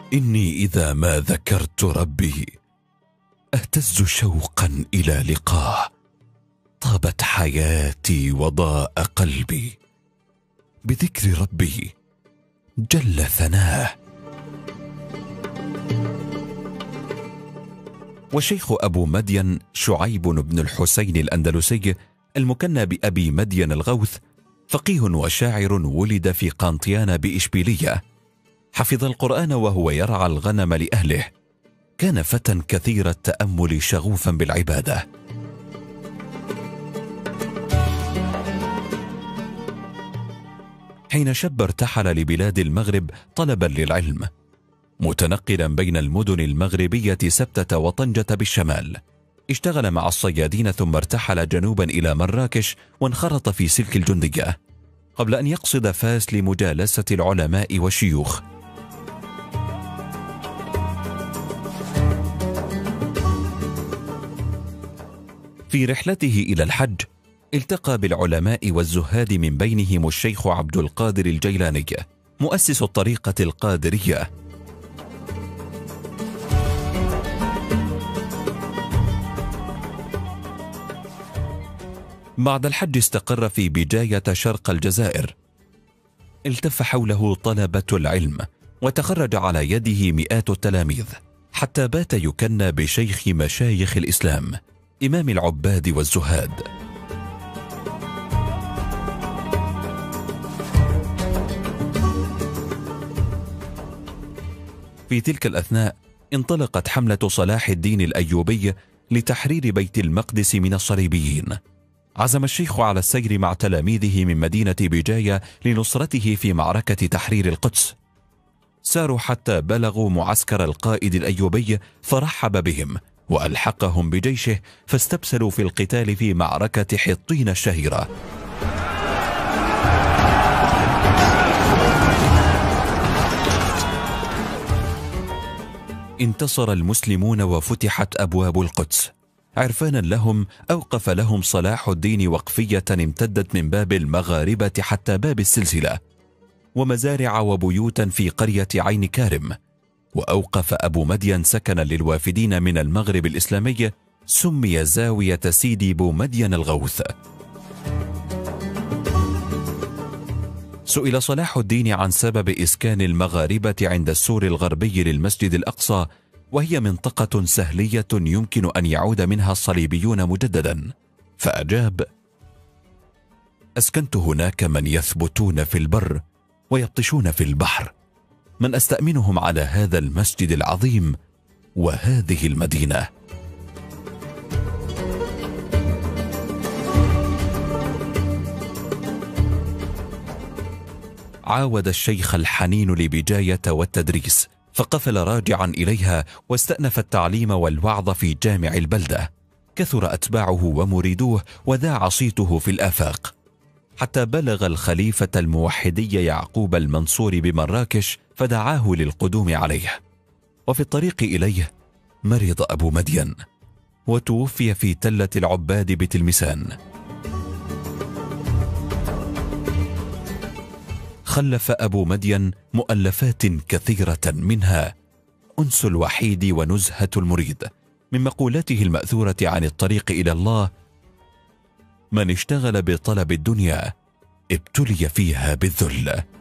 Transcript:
إني إذا ما ذكرت ربي أهتز شوقا إلى لقاه. طابت حياتي وضاء قلبي بذكر ربي جل ثناه. والشيخ أبو مدين شعيب بن الحسين الأندلسي المكنى بأبي مدين الغوث فقيه وشاعر ولد في قانطيان بإشبيلية. حفظ القرآن وهو يرعى الغنم لأهله. كان فتى كثير التأمل شغوفا بالعبادة. حين شب ارتحل لبلاد المغرب طلبا للعلم، متنقلا بين المدن المغربية سبتة وطنجة بالشمال. اشتغل مع الصيادين ثم ارتحل جنوبا إلى مراكش وانخرط في سلك الجندية قبل أن يقصد فاس لمجالسة العلماء والشيوخ. في رحلته إلى الحج التقى بالعلماء والزهاد من بينهم الشيخ عبد القادر الجيلاني مؤسس الطريقة القادرية. بعد الحج استقر في بجاية شرق الجزائر. التف حوله طلبة العلم وتخرج على يده مئات التلاميذ حتى بات يكنى بشيخ مشايخ الإسلام، إمام العباد والزهاد. في تلك الأثناء انطلقت حملة صلاح الدين الأيوبي لتحرير بيت المقدس من الصليبيين. عزم الشيخ على السير مع تلاميذه من مدينة بجاية لنصرته في معركة تحرير القدس. ساروا حتى بلغوا معسكر القائد الأيوبي فرحب بهم وألحقهم بجيشه، فاستبسلوا في القتال في معركة حطين الشهيرة. انتصر المسلمون وفتحت أبواب القدس. عرفانا لهم أوقف لهم صلاح الدين وقفية امتدت من باب المغاربة حتى باب السلسلة، ومزارع وبيوتا في قرية عين كارم. وأوقف أبو مدين سكنا للوافدين من المغرب الإسلامي سمي زاوية سيدي بو مدين الغوث. سئل صلاح الدين عن سبب إسكان المغاربة عند السور الغربي للمسجد الأقصى، وهي منطقة سهلية يمكن أن يعود منها الصليبيون مجددا، فأجاب: أسكنت هناك من يثبتون في البر ويبطشون في البحر، من أستأمنهم على هذا المسجد العظيم وهذه المدينة. عاود الشيخ الحنين لبجاية والتدريس، فقفل راجعا إليها واستأنف التعليم والوعظ في جامع البلدة. كثر أتباعه ومريدوه وذاع صيته في الآفاق، حتى بلغ الخليفة الموحدي يعقوب المنصور بمراكش فدعاه للقدوم عليه. وفي الطريق إليه مرض أبو مدين وتوفي في تلة العباد بتلمسان. خلف أبو مدين مؤلفات كثيرة، منها أنس الوحيد ونزهة المريد. من مقولته المأثورة عن الطريق إلى الله: من اشتغل بطلب الدنيا ابتلي فيها بالذل.